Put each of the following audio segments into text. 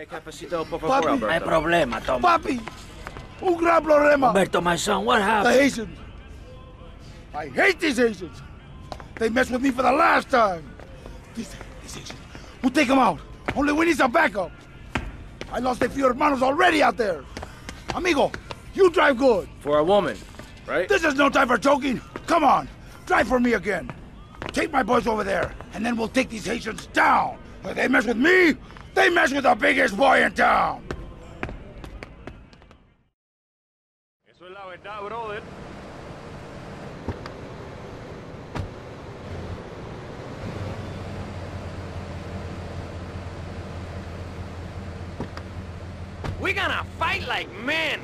Capacito, por Papi. favor, Alberto. Hay problema, Tom. Papi! Un gran problema! Alberto, my son, what The happened? Haitians! I hate these Haitians! They messed with me for the last time! These Haitians, we'll take them out. Only we need some backup. I lost a few hermanos already out there. Amigo, you drive good. For a woman, right? This is no time for joking. Come on, drive for me again. Take my boys over there, and then we'll take these Haitians down. If they mess with me, they mess with the biggest boy in town. Eso es la verdad, brother. We're gonna fight like men!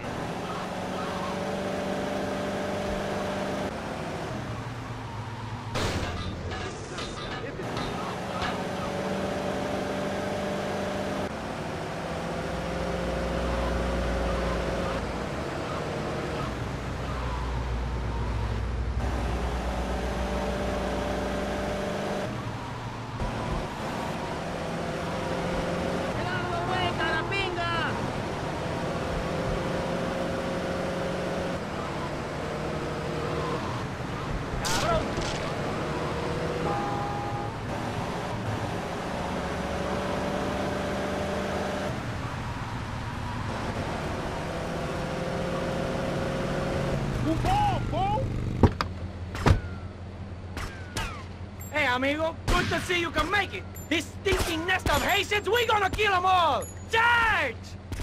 Hey, amigo, good to see you can make it. This stinking nest of Haitians, we gonna kill them all! Charge!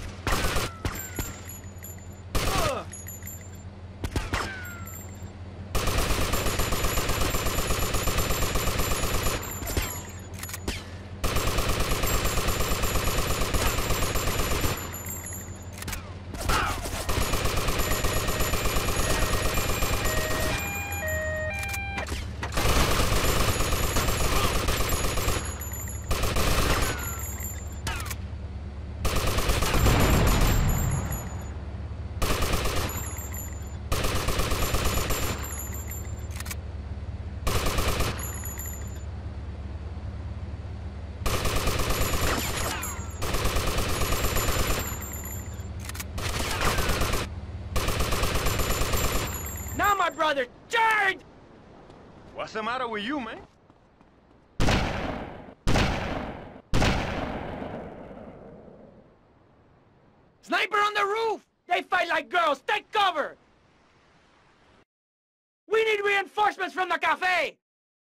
Ugh. Now, my brother, charge! What's the matter with you, man? Sniper on the roof! They fight like girls! Take cover! We need reinforcements from the cafe!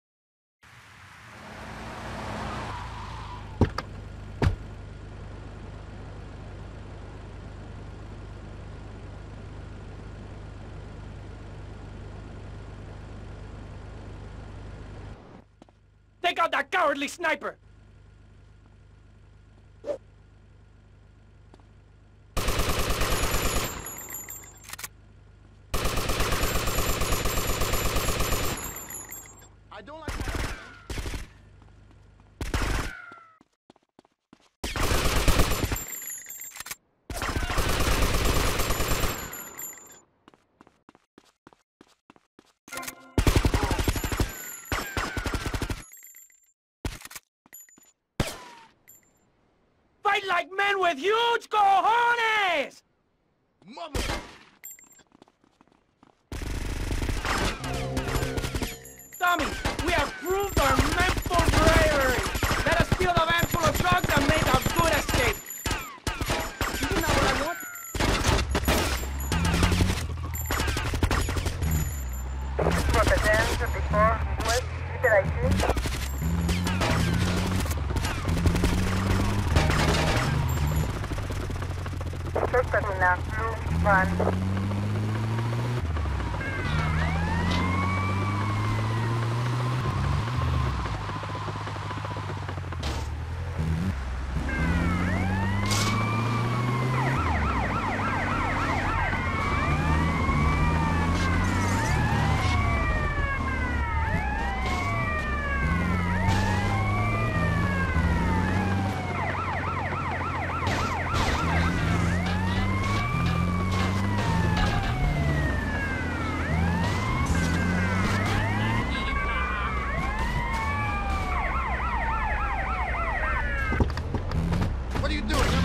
Take out that cowardly sniper! I don't like that. Fight like men with huge cojones! Mother! Tommy, we have proved our mental bravery. Let us steal the van full of drugs and make a good escape. Isn't that what I want? Protegerse before West Literacy. First terminal, blue van. What are you doing?